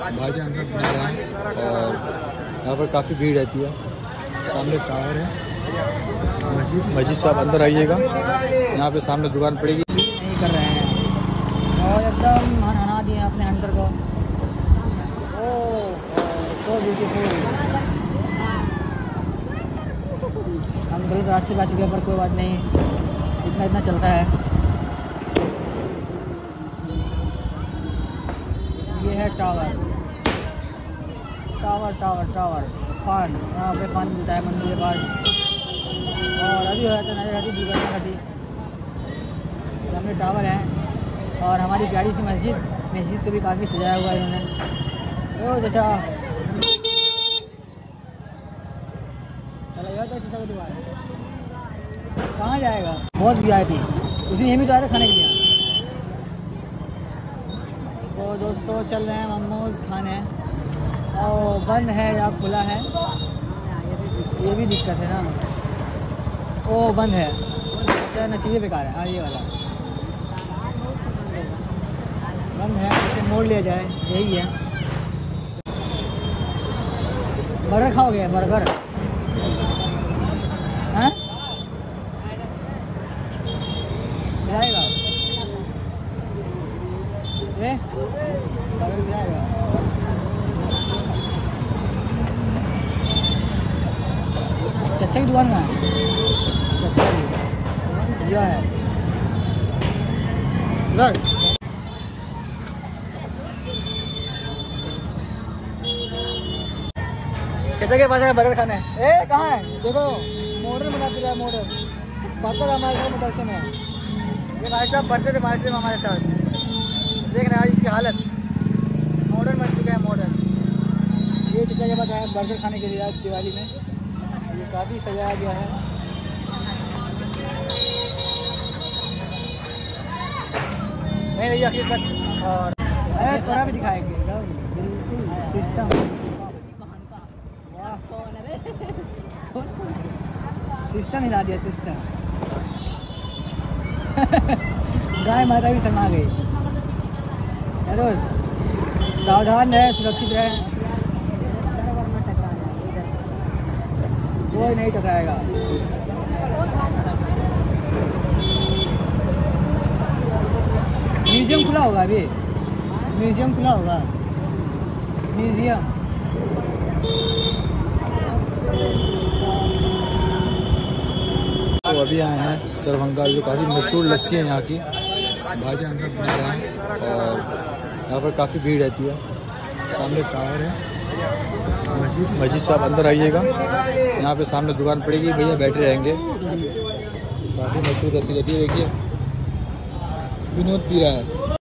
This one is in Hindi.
भाईजान अंदर बना रहे हैं और यहाँ पर काफ़ी भीड़ रहती है। सामने टावर है, मस्जिद साहब अंदर आइएगा। यहाँ पे सामने दुकान पड़ेगी। नहीं कर रहे हैं और एकदम हना दिए अपने हंटर को। Oh so beautiful. हम गलत रास्ते पे आ चुके हैं पर कोई बात नहीं, इतना चलता है। ये है टावर टावर टावर टावर पान। यहाँ पे पान मिलता है मंदिर के पास। और अभी हो जाता है नजर आती दुर्घटना घटी। सामने टावर है और हमारी प्यारी सी मस्जिद को भी काफ़ी सजाया हुआ है इन्होंने। ओ चाचा चला चाचा का दुकान कहाँ जाएगा? बहुत VIP। उसी यहीं भी तो आया था खाने के लिए। तो दोस्तों चल रहे हैं मोमोज खाने। और बंद है या खुला है ये भी दिक्कत है ना। ओ बंद है, क्या नसीबे बेकार है। हाँ ये वाला बंद है, इसे मोड़ लिया जाए, यही है। बर्गर खाओगे? बर्गर हैं मिलाएगा? बर्गर मिलाएगा? चचा की दुकान कहाँ है? चचा की यह है उधर। चचा के पास है बर्गर खाना है। ए कहाँ है? देखो मॉडल बना फिर है। मॉडल पढ़ता था हमारे साथ मदरसे में। ये भाई साहब पढ़ते थे हमारे साथ। देख रहे हैं आज इसकी हालत। मॉडल बन चुका है मॉडल। ये चचा के पास आया बर्गर खाने के लिए आज दिवाली में। ये काफ़ी सजाया गया है। नहीं भैया आखिर तक। और अरे तोरा भी दिखाएंगे बिल्कुल सिस्टम। सिस्टम हिला दिया सिस्टम। गाय माता भी शर्मा गई। दोस्त सावधान रहे, सुरक्षित रहे, कोई नहीं टकराएगा। म्यूजियम खुला होगा अभी। म्यूजियम खुला होगा। म्यूजियम तो अभी आए हैं दरभंगा, जो काफ़ी मशहूर लस्सी है यहाँ की। भाईजान अंदर बना रहे हैं और यहाँ पर काफ़ी भीड़ रहती है। सामने टावर है, मस्जिद साहब अंदर आइएगा। यहाँ पे सामने दुकान पड़ेगी, भैया बैठे रहेंगे। काफ़ी मशहूर लस्सी रहती है। देखिए विनोद पी रहा है।